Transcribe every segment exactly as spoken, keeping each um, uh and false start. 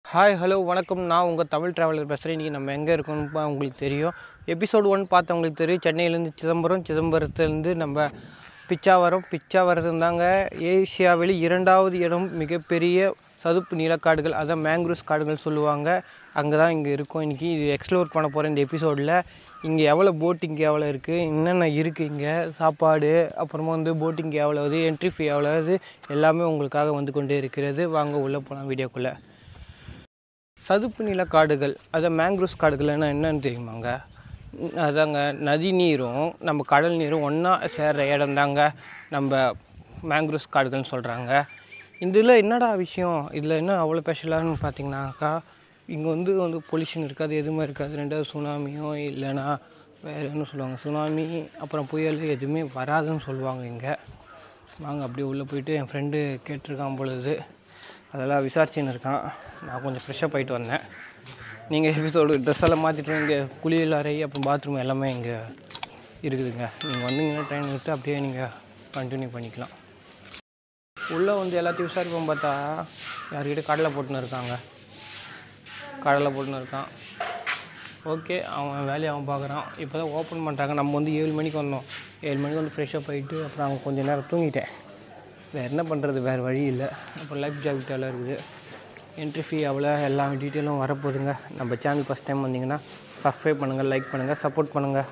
Hi hello வணக்கம். நான் உங்கள் தமிழ் ட்ராவலர் பேசுகிறேன். இன்றைக்கி நம்ம எங்கே இருக்கோம்னு உங்களுக்கு தெரியும். எபிசோடு ஒன் பார்த்தவங்களுக்கு தெரியும். சென்னையிலேருந்து சிதம்பரம், சிதம்பரத்துலேருந்து நம்ம பிச்சாவரம், பிச்சாவரம் தாங்க ஏசியாவில் இரண்டாவது இடம் மிகப்பெரிய சதுப்பு நிலக்காடுகள், அதான் மேங்க்ரூவ்ஸ் காடுகள் சொல்லுவாங்க. அங்கே தான் இங்கே இருக்கும். இன்றைக்கி இது எக்ஸ்ப்ளோர் பண்ண போகிறேன் இந்த எபிசோடில். இங்கே எவ்வளோ போட்டிங் எவ்வளோ இருக்குது, என்னென்ன இருக்குது, இங்கே சாப்பாடு, அப்புறமா வந்து போட்டிங் எவ்வளோது, என்ட்ரி ஃபீ எவ்வளோது, எல்லாமே உங்களுக்காக வந்து கொண்டே இருக்கிறது. வாங்க உள்ளே போகலாம் வீடியோக்குள்ளே. சதுப்பு நில காடுகள், அதாவது மேங்க்ரூவ்ஸ் காடுகள்னா என்னன்னு தெரியுமாங்க? அதாங்க நதி நீரும் நம்ம கடல் நீரும் ஒன்றா சேர்கிற இடம் தாங்க நம்ம மேங்க்ரூவ்ஸ் காடுகள்னு சொல்கிறாங்க. இதில் என்னடா விஷயம், இதில் என்ன அவ்வளோ ஸ்பெஷலானு பார்த்தீங்கன்னாக்கா, இங்கே வந்து வந்து பொல்யூஷன் இருக்காது, எதுவுமே இருக்காது. ரெண்டாவது சுனாமியோ இல்லைன்னா வேறு என்ன சொல்லுவாங்க, சுனாமி அப்புறம் புயல் எதுவுமே வராதுன்னு சொல்லுவாங்க இங்கே. வாங்க அப்படியே உள்ளே போயிட்டு என் ஃப்ரெண்டு கேட்டிருக்கான் பொழுது அதெல்லாம் விசாரிச்சுன்னு இருக்கான். நான் கொஞ்சம் ஃப்ரெஷ்ஷாக போயிட்டு வந்தேன். நீங்கள் எபிசோடு ட்ரெஸ் எல்லாம் மாற்றிட்டு இங்கே குளியல் அறை அப்புறம் பாத்ரூம் எல்லாமே இங்கே இருக்குதுங்க. நீங்கள் வந்தீங்கன்னா ட்ரெயின் விட்டு அப்படியே நீங்கள் கண்டினியூ பண்ணிக்கலாம். உள்ளே வந்து எல்லாத்தையும் விசாரிப்போம். பார்த்தா யார்கிட்ட கடலை போட்டுன்னு இருக்காங்க, கடலை போட்டுன்னு இருக்கான். ஓகே, அவன் வேலையை அவன் பார்க்குறான். இப்போ தான் ஓப்பன் பண்ணுறாங்க. நம்ம வந்து ஏழு மணிக்கு வந்தோம். ஏழு மணிக்கு வந்து ஃப்ரெஷ்ஷாக போயிட்டு அப்புறம் அவங்க கொஞ்சம் நேரம் தூங்கிட்டேன். வேறு என்ன பண்ணுறது, வேறு வழி இல்லை. அப்புறம் லைஃப் ஜாக்கெட் எல்லாம் இருக்குது. என்ட்ரி ஃபீ அவ்வளோ எல்லா டீட்டெயிலும் வரப்போகுதுங்க. நம்ம சேனல் ஃபஸ்ட் டைம் வந்தீங்கன்னா சப்ஸ்கிரைப் பண்ணுங்கள், லைக் பண்ணுங்கள், சப்போர்ட் பண்ணுங்கள்.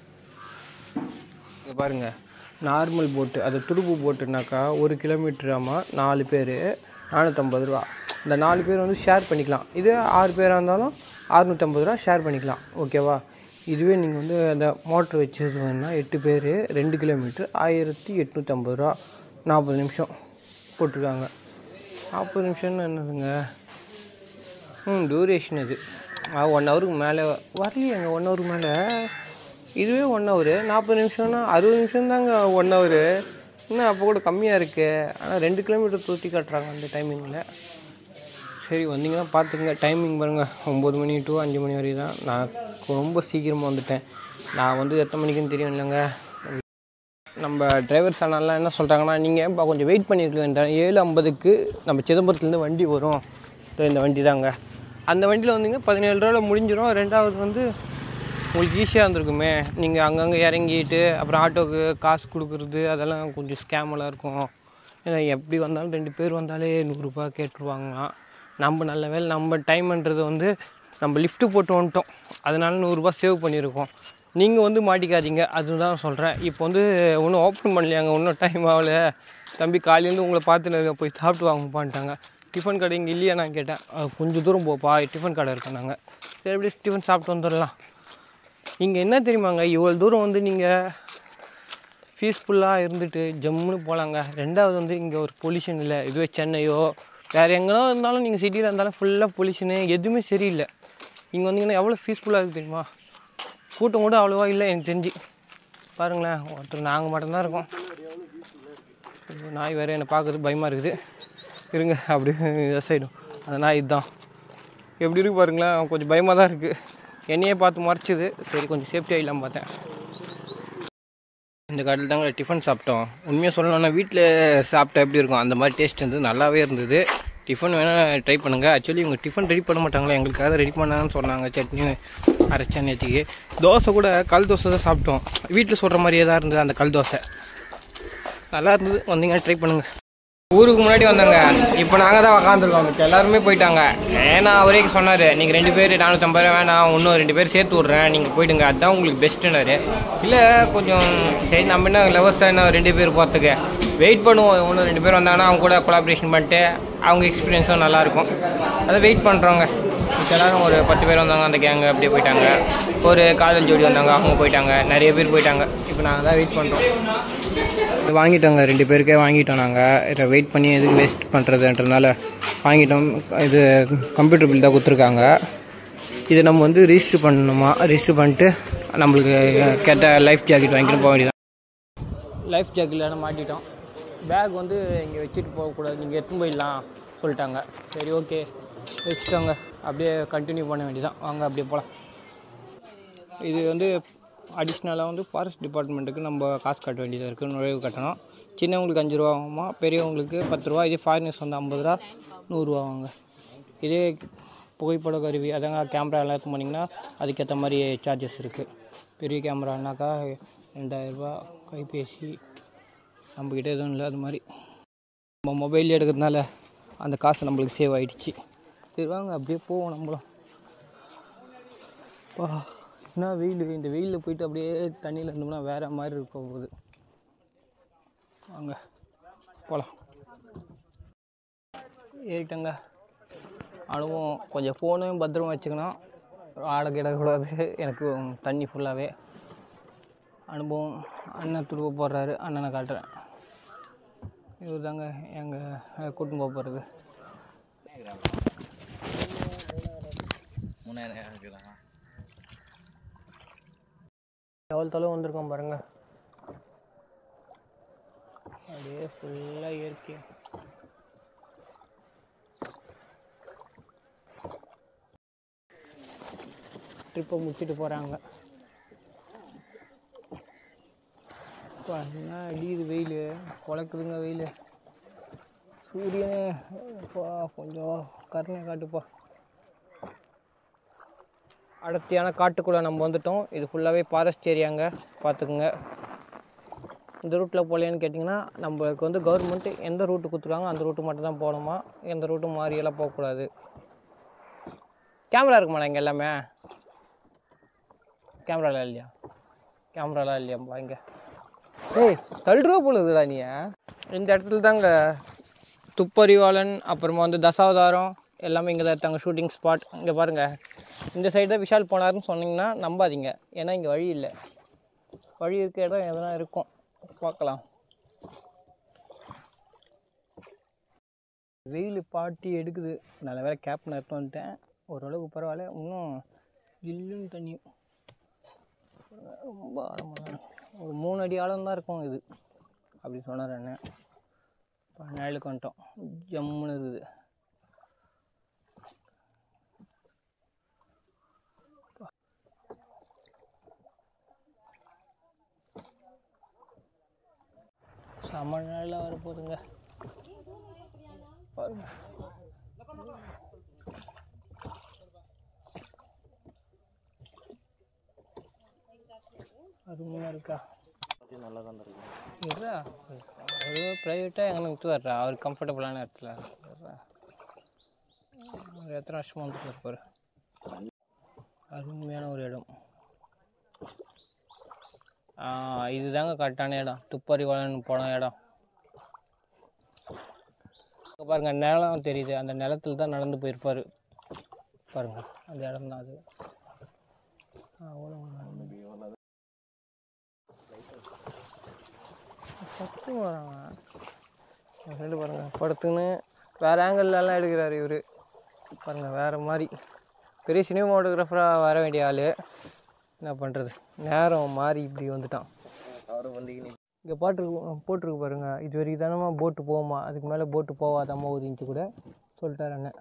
இங்கே பாருங்கள், நார்மல் போட்டு, அது துடுப்பு போட்டுனாக்கா ஒரு கிலோமீட்டராமா நாலு பேர் நானூற்றம்பது ரூபா. இந்த நாலு பேர் வந்து ஷேர் பண்ணிக்கலாம். இதே ஆறு பேராக இருந்தாலும் அறுநூற்றம்பது ரூபா ஷேர் பண்ணிக்கலாம். ஓகேவா? இதுவே நீங்கள் வந்து அந்த மோட்ரு வச்சுருந்தீங்கன்னா எட்டு பேர் ரெண்டு கிலோமீட்டர் ஆயிரத்தி எட்நூற்றம்பது ரூபா. நாற்பது நிமிஷம் போட்டிருக்காங்க. நாற்பது நிமிஷம்னு என்னதுங்க? ம் டியூரேஷன் இது ஒன் ஹவருக்கு மேலே வரலையேங்க. ஒன் ஹவருக்கு மேலே இதுவே ஒன் ஹவரு. நாற்பது நிமிஷம்னா அறுபது நிமிஷம் தாங்க ஒன் ஹவரு. இன்னும் அப்போ கூட கம்மியாக இருக்குது. ஆனால் ரெண்டு கிலோமீட்டர் தூத்தி காட்டுறாங்க அந்த டைமிங்கில். சரி, வந்தீங்கன்னா பார்த்துக்குங்க. டைமிங் பாருங்கள், ஒம்பது மணி டு அஞ்சு மணி வரைக்கும் தான். நான் ரொம்ப சீக்கிரமாக வந்துட்டேன். நான் வந்து எத்தனை மணிக்குன்னு தெரியும் இல்லைங்க. நம்ம டிரைவர் சேனல்லாம் என்ன சொல்கிறாங்கன்னா, நீங்கள் இப்போ கொஞ்சம் வெயிட் பண்ணியிருக்க, ஏழு ஐம்பதுக்கு நம்ம சிதம்பரத்துலேருந்து வண்டி வரும். இந்த வண்டி தாங்க. அந்த வண்டியில் வந்தீங்கன்னா பதினேழு ரூபாவில் முடிஞ்சிடும். ரெண்டாவது வந்து உங்களுக்கு ஈஸியாக இருந்திருக்குமே. நீங்கள் அங்கங்கே இறங்கிட்டு அப்புறம் ஆட்டோவுக்கு காசு கொடுக்குறது அதெல்லாம் கொஞ்சம் ஸ்கேமெல்லாம் இருக்கும். ஏன்னா எப்படி வந்தாலும் ரெண்டு பேர் வந்தாலே நூறுரூபா கேட்டுருவாங்களாம். நம்ம நல்ல வேலை நம்ம டைம்ன்றது வந்து நம்ம லிஃப்ட்டு போட்டு வந்துட்டோம். அதனால நூறுரூபா சேவ் பண்ணியிருக்கோம். நீங்கள் வந்து மாட்டிக்காதீங்க, அதுதான் சொல்கிறேன். இப்போ வந்து ஒன்றும் ஓப்பன் பண்ணலையாங்க, இன்னும் டைம் ஆகலை. தம்பி காலையிலேருந்து உங்களை பார்த்துன்னு போய் சாப்பிட்டு வாங்கப்பான்ட்டாங்க. டிஃபன் கடை இங்கே இல்லையா நான் கேட்டேன். கொஞ்சம் தூரம் போப்பா, டிஃபன் கடை இருக்கானாங்க. சரி, எப்படி டிஃபன் சாப்பிட்டு வந்துடலாம். இங்கே என்ன தெரியுமாங்க, இவ்வளோ தூரம் வந்து நீங்கள் பீஸ்ஃபுல்லாக இருந்துட்டு ஜம்முன்னு போகலாங்க. ரெண்டாவது வந்து இங்கே ஒரு பொல்யூஷன் இல்லை. இதுவே சென்னையோ வேறு எங்கேனா இருந்தாலும், நீங்கள் சிட்டியில் இருந்தாலும் ஃபுல்லாக பொல்யூஷனு, எதுவுமே சரியில்லை. இங்கே வந்தீங்கன்னா எவ்வளோ பீஸ்ஃபுல்லாக இருக்குது தெரியுமா. கூட்டம் கூட அவ்வளோவா இல்லை எனக்கு தெரிஞ்சு. பாருங்களேன், ஒருத்தர் நாங்கள் மட்டும்தான் இருக்கோம். நாய் வேறு என்னை பார்க்குறது பயமாக இருக்குது. இருங்க அப்படியே சைடும் அந்த நாய் இதுதான் எப்படி இருக்குது பாருங்களேன். கொஞ்சம் பயமாக தான் இருக்குது. என்னையே பார்த்து மறைச்சிது. சரி, கொஞ்சம் சேஃப்டியாக இல்லாமல் பார்த்தேன். இந்த கடையில் தாங்க டிஃபன் சாப்பிட்டோம். உண்மையாக சொல்லணும்னா வீட்டில் சாப்பிட்டா எப்படி இருக்கும் அந்த மாதிரி டேஸ்ட் இருந்தது. நல்லாவே இருந்தது. டிஃபன் வேணால் ட்ரை பண்ணுங்கள். ஆக்சுவலி இவங்க டிஃபன் ரெடி பண்ண மாட்டாங்களா, எங்களுக்காக ரெடி பண்ணாங்கன்னு சொன்னாங்க. சட்னி அரைச்சா நேற்றுக்கு. தோசை கூட கல் தோசை தான் சாப்பிட்டோம். வீட்டில் சொல்கிற மாதிரியே தான் இருந்தது அந்த கல் தோசை. நல்லா இருந்தது. வந்தீங்கன்னா ட்ரை பண்ணுங்கள். ஊருக்கு முன்னாடி வந்தாங்க, இப்போ நாங்கள் தான் உக்காந்துருக்கோம். மிச்சம் எல்லாருமே போயிட்டாங்க. ஏன்னா அவரே சொன்னார், நீங்கள் ரெண்டு பேர் நானூற்றம்பது ரூபா வேணாம், இன்னும் ரெண்டு பேர் சேர்த்து விட்றேன், நீங்கள் போயிடுங்க, அதுதான் உங்களுக்கு பெஸ்ட்டுன்னாரு. இல்லை கொஞ்சம் சரி, நம்ம என்ன லவர்ஸாக என்ன ரெண்டு பேர் போகிறதுக்கு வெயிட் பண்ணுவோம். இன்னும் ரெண்டு பேர் வந்தாங்கன்னா அவங்க கூட கொலாபரேஷன் பண்ணிட்டு அவங்க எக்ஸ்பீரியன்ஸும் நல்லாயிருக்கும். அதை வெயிட் பண்ணுறோங்க. மிச்சம் எல்லோரும் ஒரு பத்து பேர் வந்தாங்க, அந்த கேங்கு அப்படியே போயிட்டாங்க. ஒரு காதல் ஜோடி வந்தாங்க, அவங்க போயிட்டாங்க. நிறைய பேர் போயிட்டாங்க. இப்போ நாங்கள் தான் வெயிட் பண்ணுறோம். வாங்கிட்டோங்க, ரெண்டு பேருக்கே வாங்கிட்டோம். நாங்கள் இதை வெயிட் பண்ணி எதுக்கு வேஸ்ட் பண்ணுறதுன்றதுனால வாங்கிட்டோம். இது கம்ப்யூட்டர் பில் தான் கொடுத்துருக்காங்க. இது நம்ம வந்து ரிஜிஸ்டர் பண்ணணுமா, ரிஜிஸ்டர் பண்ணிட்டு நம்மளுக்கு கேட்ட லைஃப் ஜாக்கெட் வாங்கிட்டு போக வேண்டியதான். லைஃப் ஜாக்கெட்டில் மாட்டிட்டோம். பேக் வந்து இங்கே வச்சுட்டு போகக்கூடாது, நீங்கள் எடுத்துன்னு போயிடலாம் சொல்லிட்டாங்க. சரி, ஓகே வச்சுட்டோங்க. அப்படியே கண்டினியூ பண்ண வேண்டியதான். வாங்க அப்படியே போகலாம். இது வந்து அடிஷ்னலாக வந்து ஃபாரஸ்ட் டிபார்ட்மெண்ட்டுக்கு நம்ம காசு கட்ட வேண்டியதாக இருக்குது. நுழைவு கட்டணும். சின்னவங்களுக்கு அஞ்சு ரூபா ஆகுமா, பெரியவங்களுக்கு பத்து ரூபா. இதே ஃபாரினர்ஸ் வந்து ஐம்பது ரூபா நூறுரூவா வாங்க. இதே புகைப்பட கருவி அதாங்க கேமரா எல்லாம் இருக்கும் பண்ணிங்கன்னா அதுக்கேற்ற மாதிரி சார்ஜஸ் இருக்குது. பெரிய கேமரானாக்கா ரெண்டாயிரரூபா, கைபேசி நம்மக்கிட்ட எதுவும் இல்லை. அது மாதிரி நம்ம மொபைல் எடுக்கிறதுனால அந்த காசு நம்மளுக்கு சேவ் ஆகிடுச்சு. சரி வாங்க அப்படியே போவோம் நம்மளும். பா என்ன வெயில், இந்த வெயிலில் போயிட்டு அப்படியே தண்ணியில் இருந்தோம்னா வேறு மாதிரி இருக்க போகுது. வாங்க போகலாம். ஏறிட்டங்க. அனுபவம் கொஞ்சம் ஃபோனும் பத்திரமா வச்சுக்கணும், ஆடை கிடக்கூடாது. எனக்கு தண்ணி ஃபுல்லாகவே அனுபவம். அண்ணன் துருவ போடுறாரு, அண்ணனை காட்டுறேன். இவர் தாங்க எங்கள் கூட்டின்னு போக போகிறது. எவ்வளோ தொலைவு வந்திருக்கோம் பாருங்க. அப்படியே ஃபுல்லாக இயற்கை. ட்ரிப்பை முடிச்சுட்டு போகிறாங்க. இப்போ என்ன அடிக்குது வெயில், குழக்குதுங்க வெயில். சூரியனே இப்போ கொஞ்சம் கருணை காட்டுப்பா. அடர்த்தியான காட்டுக்குள்ளே நம்ம வந்துட்டோம். இது ஃபுல்லாகவே ஃபாரஸ்ட் ஏரியாங்க, பார்த்துக்குங்க. இந்த ரூட்டில் போகலேன்னு கேட்டிங்கன்னா நம்மளுக்கு வந்து கவர்மெண்ட்டு எந்த ரூட்டு கொடுத்துருக்காங்க அந்த ரூட்டு மட்டும் தான் போகணுமா, எந்த ரூட்டும் மாறியெல்லாம் போகக்கூடாது. கேமரா இருக்குமாண்ணா இங்கே எல்லாமே? கேமராலாம் இல்லையா? கேமராலாம் இல்லையாம்பா இங்கே? ஏய் தள்ளுருவா போலுதுடா நீ. இந்த இடத்துல தாங்க துப்பறிவாளன், அப்புறமா வந்து தசாவதாரம் எல்லாமே இங்கே தான் எடுத்தாங்க ஷூட்டிங் ஸ்பாட். இங்கே பாருங்கள், இந்த சைடு தான் விஷால் போனார்னு சொன்னிங்கன்னா நம்பாதீங்க. ஏன்னா இங்கே வழி இல்லை. வழி இருக்க இடம் எதனா இருக்கும், பார்க்கலாம். வெயில் பாட்டி எடுக்குது. நல்ல வேலை கேப் நான் எடுத்து வந்துட்டேன், ஓரளவுக்கு பரவாயில்ல. இன்னும் ஜில்லுன்னு தண்ணி ரொம்ப ஆழமாக ஒரு மூணு அடி ஆழம் தான் இருக்கும் இது அப்படி சொன்னார் அண்ணன். இப்போ நிழலுக்கு வந்துட்டோம், ஜம்முன்னு இருக்குது. செம்ம நிழலாக வரப்போகுதுங்க பாருங்க. அருமையாக இருக்கா? நல்லா தான் இருக்கு. இருறா, அது ப்ரைவேட்டாக எங்கே விட்டு வர்றா, அவர் கம்ஃபர்டபுளான இடத்துல வர்றா. எத்தனை வருஷமாக வந்துட்டு இருப்பார். அருமையான ஒரு இடம். இதுதாங்க கரெக்டான இடம், துப்பறிவாளன் போன இடம். பாருங்கள் நிலம் தெரியுது, அந்த நிலத்தில் தான் நடந்து போயிருப்பார் பாருங்கள். அந்த இடம் தான் அது. அவ்வளோ சத்து வராங்க சைடு பாருங்கள். படுத்துன்னு வேறு ஆங்கிள்லாம் எடுக்கிறாரு இவர் பாருங்கள். வேறு மாதிரி பெரிய சினிமாட்டோகிராஃபராக வர வேண்டிய ஆள், என்ன பண்ணுறது, நேரம் மாறி இப்படி வந்துட்டான். அவரும் வந்து இங்கே பாட்டு போட்டிருக்கு பாருங்கள். இது வரைக்கும் தானம்மா போட்டு போகுமா, அதுக்கு மேலே போட்டு போகாதம்மா ஒரு இன்ச்சு கூட சொல்லிட்டார் அண்ணன்.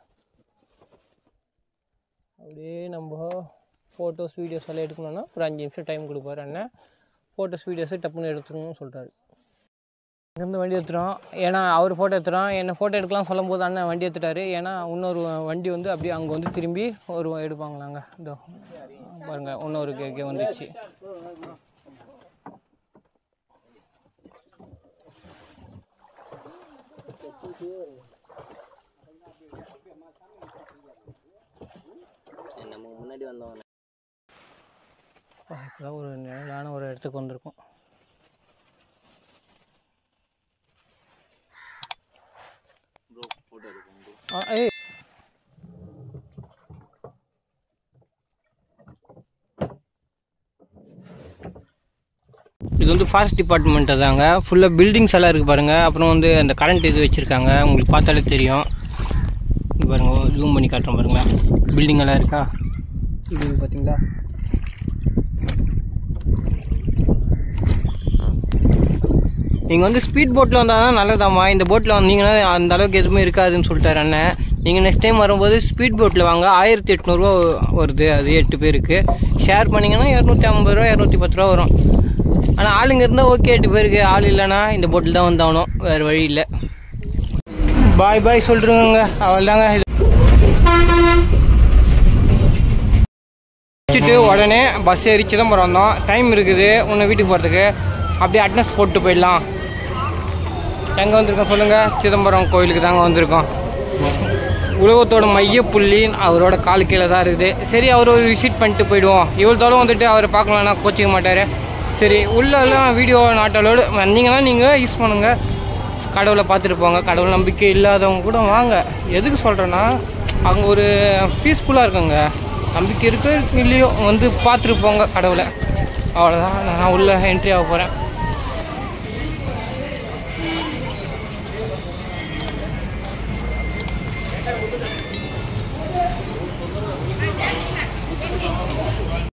அப்படியே நம்ம ஃபோட்டோஸ் வீடியோஸ் எல்லாம் எடுக்கணுன்னா ஒரு அஞ்சு நிமிஷம் டைம் கொடுப்பாரு அண்ணன். ஃபோட்டோஸ் வீடியோஸு டப்புன்னு எடுத்துக்கணும்னு சொல்கிறாரு. இங்கேருந்து வண்டி எடுத்துட்டோம், ஏன்னா அவர் ஃபோட்டோ எடுத்துட்டோம். என்னை ஃபோட்டோ எடுக்கலாம் சொல்லும் போது அண்ணன் வண்டி எடுத்துட்டாரு. ஏன்னா இன்னொரு வண்டி வந்து அப்படியே அங்கே வந்து திரும்பி ஒரு எடுப்பாங்களாங்க. இதோ பாருங்கள், இன்னொரு கேக்கே வந்துச்சு. நம்ம முன்னாடி வந்தவங்க இப்போதான் ஒரு நிழலான ஒரு இடத்துக்கு வந்திருக்கோம். ஏய் இது வந்து ஃபாரஸ்ட் டிபார்ட்மெண்ட்டு தாங்க. ஃபுல்லாக பில்டிங்ஸ் எல்லாம் இருக்குது பாருங்கள். அப்புறம் வந்து அந்த கரண்ட் இது வச்சுருக்காங்க, உங்களுக்கு பார்த்தாலே தெரியும். இது பாருங்கள், ஜூம் பண்ணி காட்டுறோம் பாருங்களேன். பில்டிங் எல்லாம் இருக்கா, இது பார்த்தீங்களா? நீங்கள் வந்து ஸ்பீட் போட்டில் வந்தால் தான் நல்லதாம்மா. இந்த போட்டில் வந்தீங்கன்னா அந்த அளவுக்கு எதுவுமே இருக்காதுன்னு சொல்லிட்டாரு அண்ணன். நீங்கள் நெக்ஸ்ட் டைம் வரும்போது ஸ்பீட் போட்டில் வாங்க. ஆயிரத்தி எட்நூறுவா வருது, அது எட்டு பேருக்கு. ஷேர் பண்ணிங்கன்னா இரநூத்தி ஐம்பது ரூபா இரநூத்தி பத்து ரூபா வரும். ஆனால் ஆளுங்க இருந்தால் ஓகே, எட்டு பேருக்கு. ஆள் இல்லைன்னா இந்த போட்டில் தான் வந்தாகணும், வேறு வழி இல்லை. பாய் பாய் சொல்லிருங்க, அவள் தாங்க இது. முடிச்சுட்டு உடனே பஸ் ஏறி சிதம்பரம் வந்தோம். டைம் இருக்குது உன்னை வீட்டுக்கு போகிறதுக்கு. அப்படியே அட்னஸ் போட்டு போயிடலாம். எங்கே வந்திருக்கோம் சொல்லுங்கள்? சிதம்பரம் கோயிலுக்கு தாங்க வந்திருக்கோம். உலகத்தோட மையப்புள்ளி அவரோட கால் கீழே தான் இருக்குது. சரி, அவர் ஒரு விசிட் பண்ணிட்டு போயிடுவோம். இவ்வளோ தூரம் வந்துட்டு அவரை பார்க்கலான்னா கோச்சிக்க மாட்டார். சரி, உள்ளெல்லாம் வீடியோ நாட்டலோடு வந்தீங்கன்னா நீங்கள் யூஸ் பண்ணுங்கள். கடவுளை பார்த்துட்டு போங்க. கடவுள் நம்பிக்கை இல்லாதவங்க கூட வாங்க. எதுக்கு சொல்கிறேன்னா, அங்கே ஒரு பீஸ்ஃபுல்லாக இருக்குங்க. நம்பிக்கை இருக்கு இல்லையோ வந்து பார்த்துட்டு போங்க கடவுளை. அவ்வளோதான். நான் உள்ளே என்ட்ரி ஆக போகிறேன்.